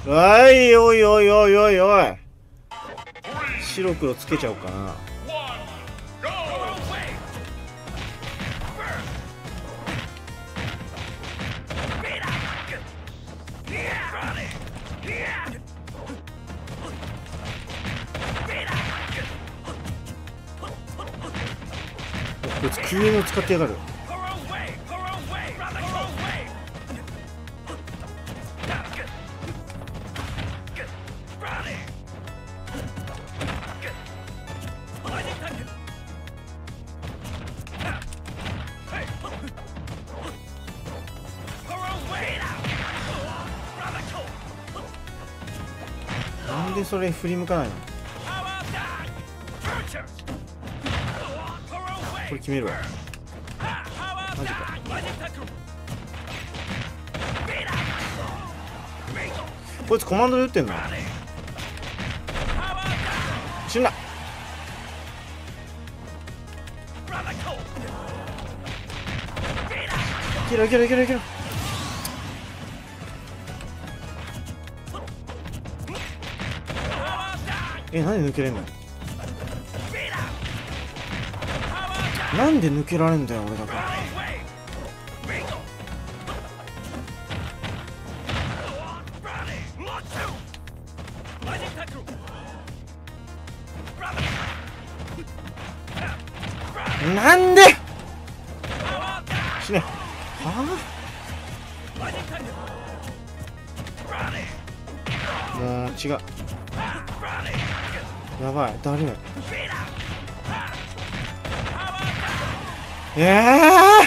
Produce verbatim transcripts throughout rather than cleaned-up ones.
はい、おいおいおいおいおい、白黒つけちゃおうかな。こいつ救援を使ってやがる。なんでそれ振り向かないの。これ決めるわ。マジか。こいつコマンドで撃ってんの。死んだ。いけるいけるいけるいける。え、なんで抜けれんの。なんで抜けられんだよ俺だけ。なんで死ね。はあ、もう違う。やばい、誰。ええ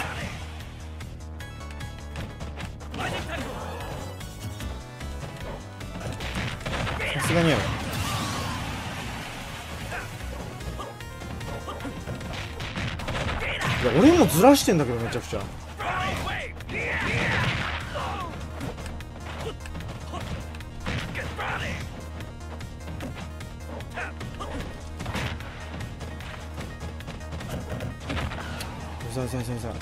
ー、さすがにやろ。いや俺もずらしてんだけどめちゃくちゃ。さあさあさあさ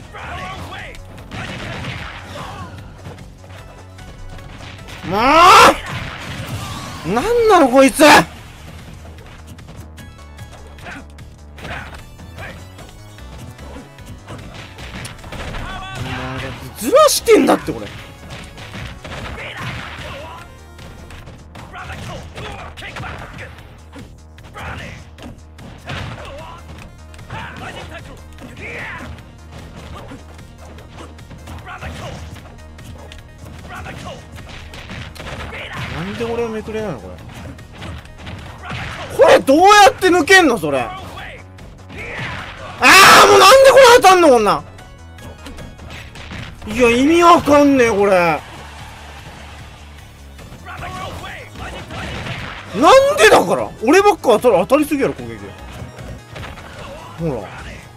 あ、もうなんなのこいつ。ずらしてんだってこれ。なんで俺はめくれないのこれ。これどうやって抜けんのそれ。ああ、もうなんでこれ当たんのこんな。いや意味わかんねえこれ。なんでだから。俺ばっか当たる。当たりすぎやろ攻撃。ほら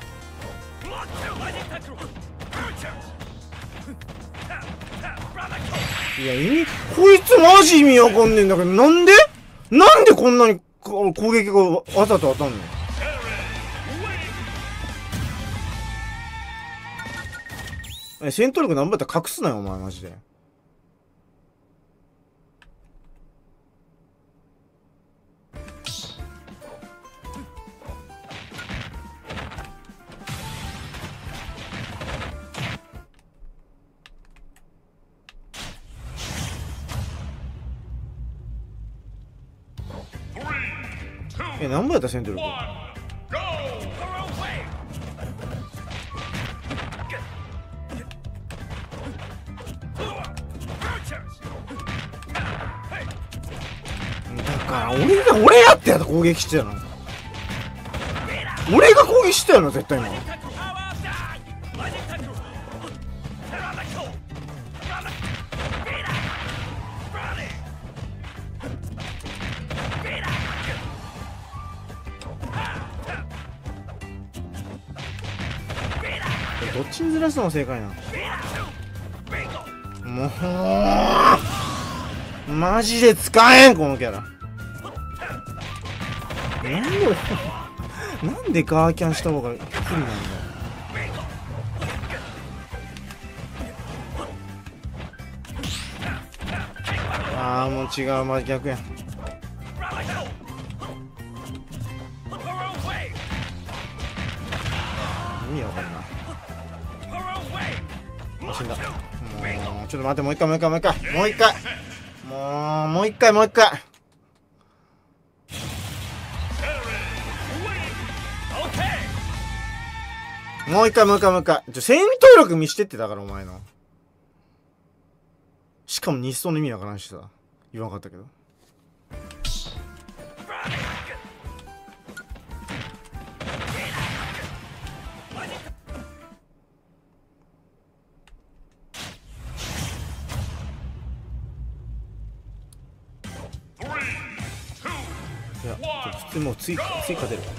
いや意味、こいつマジ意味わかんねえんだけど、なんでなんでこんなに攻撃がわざと当たんの。え、戦闘力何倍だったら隠すなよお前マジで。え、何倍やった戦闘力。だから俺が俺やってやった攻撃してたの。俺が攻撃してたの絶対今。どっちにずらすのが正解なの。もうマジで使えんこのキャラ。なんでなんでガーキャンした方が不利なんだよ。あああもう違う、まあ、逆やん。意味わかんない。死んだ。もうちょっと待って、もう一回もう一回もう一回もう一回もうもう一回もう一回もう一回もう一回もう一回ちょ戦闘力見してって。だからお前のしかも日装の意味わからんしさ、言わなかったけど。いや、普通もう追加追加出る。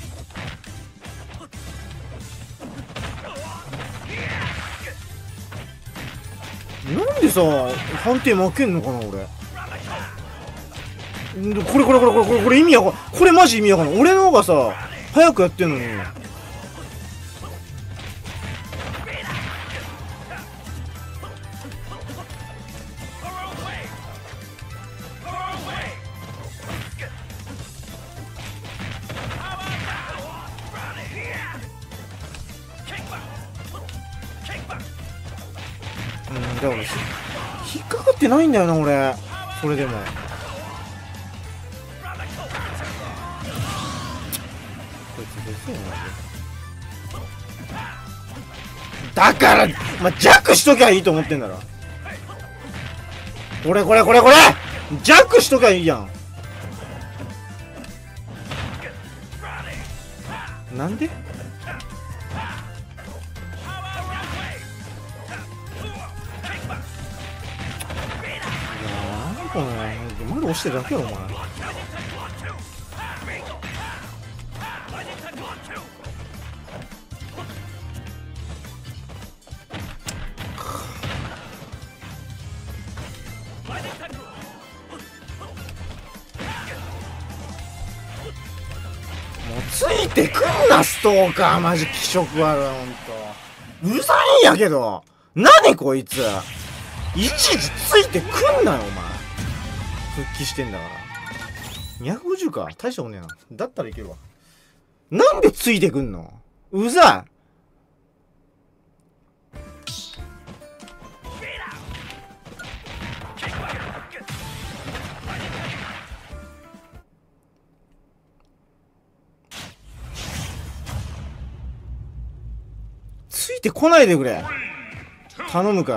なんでさ判定負けんのかな俺。これこれこれこれこれこれ意味わかん、これマジ意味わかんない。俺の方がさ早くやってんのに。うん、だから引っかかってないんだよな俺。それでもこいつ別にだから、まあ、弱しときゃいいと思ってんだろ。これこれこれこれ弱しときゃいいやん。なんでこれまだ押してるだけよお前。もうついてくんなストーカー、マジ気色悪い。ほんとうざいんやけど。何こいついちいちついてくんなよお前。復帰してんだから。にひゃくごじゅうか大したことねえな。だったらいけるわ。なんでついてくんのうざい。ついてこないでくれ頼むから。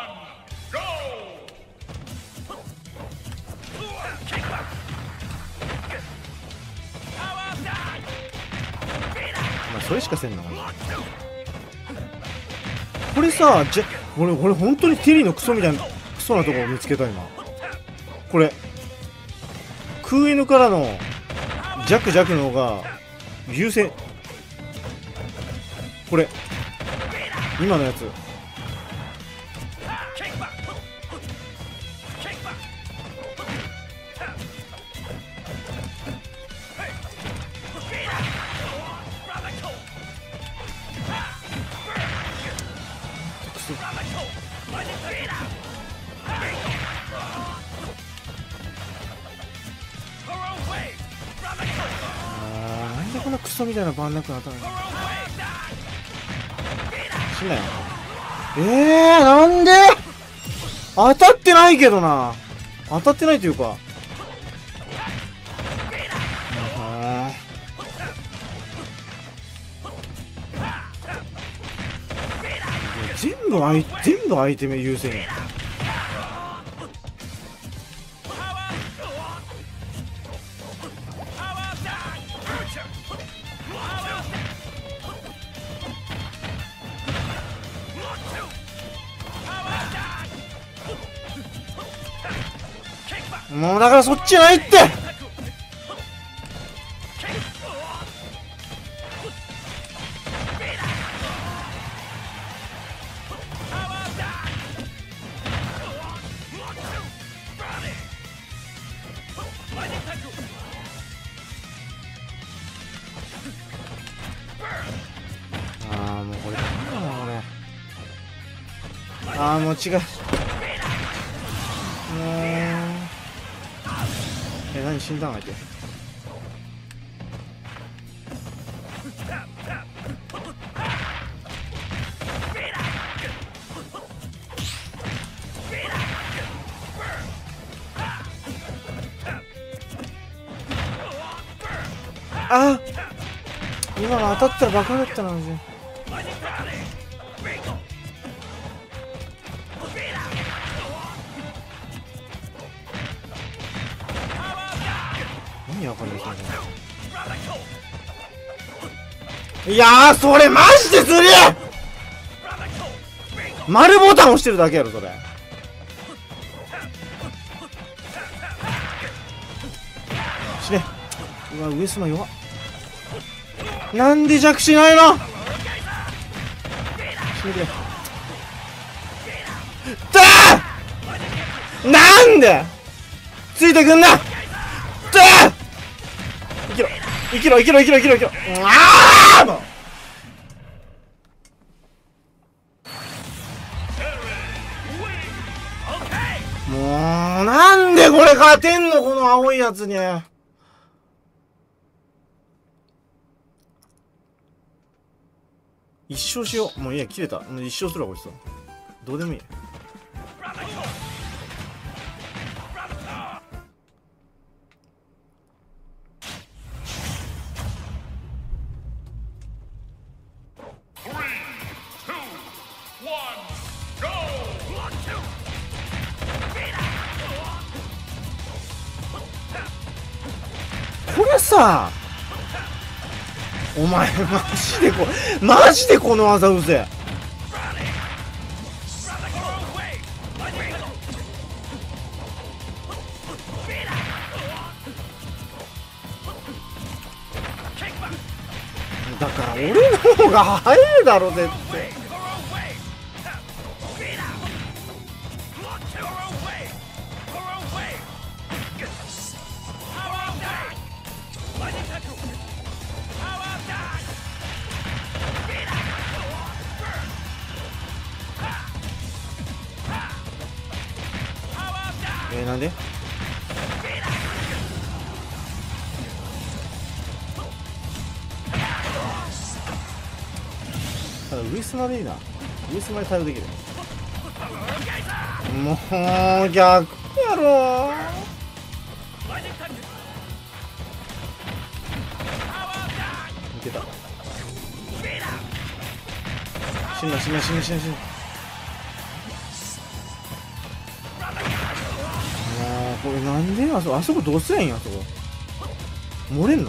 それしかせんのかなこれさ。じゃ俺俺本当にテリーのクソみたいなクソなとこを見つけた今。これ空犬からの弱弱の方が優先。これ今のやつなんでこんなクソみたいなバンなくなったの。死んだよ。えー、なんで当たってないけどな。当たってないというか全部アイ全部アイテム優先や。もうだからそっちじゃないって。ああもうこれダメだなこれ。ああもう違う。もうえ、何死んだん相手。あ、今の当たったらバカだったなマジで。何わかんない。いやー、それマジでずりー。丸ボタン押してるだけやろそれ。死ね。うわ、上島弱っ。なんで弱しないの。死ねて。だー、なんでついてくんな。だー、生きろ生きろ生きろ生きろ生きろ生きろ。ああ、もうもうなんでこれ勝てんのこの青いやつに。一生しよう。もういいや、切れた。もう一生するわこいつ。どうでもいい。これさ、お前マジでこマジでこの技うぜ。だから俺の方が早いだろ絶対。えー、なんでただ上スマでいいな。上スマで対応できる。もう逆やろ。いけた。死んだ死んだ死んだ死んだ死んだ。もうこれなんであそこあそこどうすりゃいいんや。あそこ漏れんの。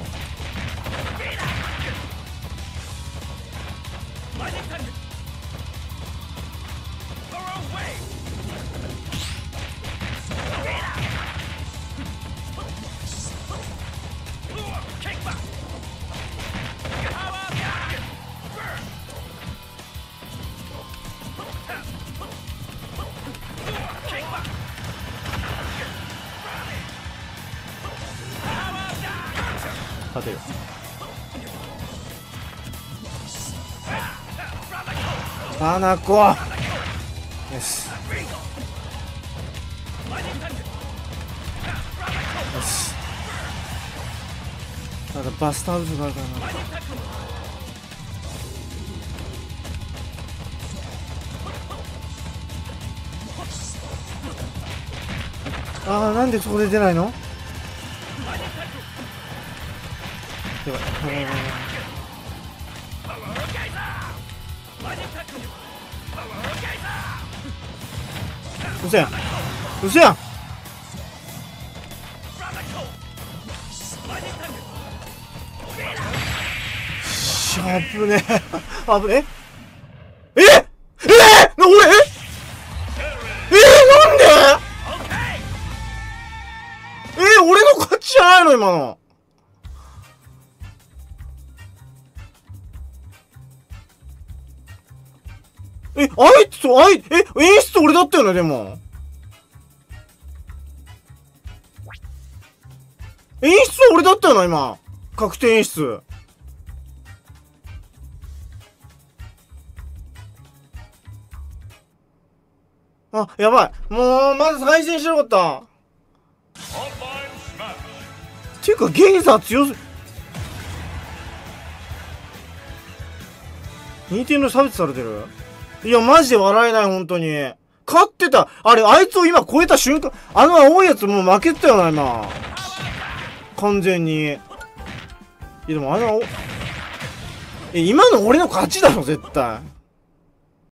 勝てる。バナコ。よし。よし。ただバスターズがあるからな。ああ、なんでそこで出ないの。やばい。うそやんうそやん。しゃぶねえあぶねええええな俺ええなんでえ俺の勝ちじゃないの今の。え、あいつ、あい、え、演出俺だったよね、でも。演出俺だったよな、今。確定演出。あ、やばい。もう、まず再戦しなかった。 ていうかゲイザー強す任天堂差別されてる。いやマジで笑えない。本当に勝ってた。あれあいつを今超えた瞬間、あの青いやつもう負けてたよな今完全に。いやでもあのえ今の俺の勝ちだろ絶対。